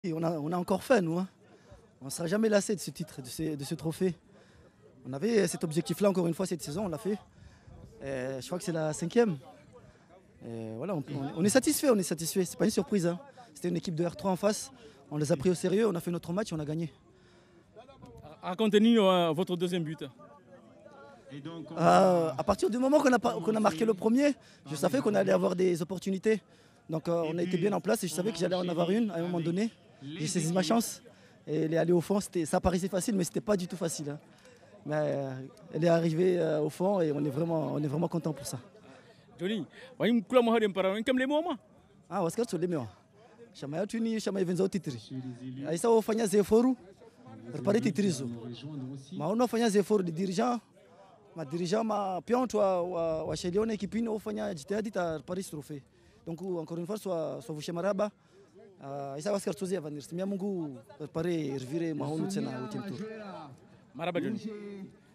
Et on a encore faim, nous. Hein. On ne sera jamais lassé de ce titre, de ce trophée. On avait cet objectif-là, encore une fois, cette saison, on l'a fait. Et je crois que c'est la 5e. Et voilà, on est satisfait, on est satisfait. C'est pas une surprise. Hein. C'était une équipe de R3 en face. On les a pris au sérieux, on a fait notre match et on a gagné. Racontez-nous votre deuxième but. À partir du moment qu'on a marqué le premier, je savais qu'on allait avoir des opportunités. Donc on a été bien en place et je savais que j'allais en avoir une à un moment donné. J'ai saisi ma chance et elle est allée au fond. Ça paraissait facile, mais ce n'était pas du tout facile. Hein. Mais elle est arrivée au fond et on est vraiment content pour ça. Johnny, wayum kula mo hadem para kam le moma. Ah, Oscar Solemewa. Chamaya tuni chamaya venza titri. Aisa ofanya zeforu. Repare titrizo. Ma unafanya zeforu de dirigeant. Ma dirigeant ma pion wa Shelione kipini ofanya jitihadi ta Paris trophée. Donc encore une fois soit vous chemaraba. Aisa Oscar Soze avanir. Simia Mungu repare revire mahonu tena au tour. Maraba Johnny.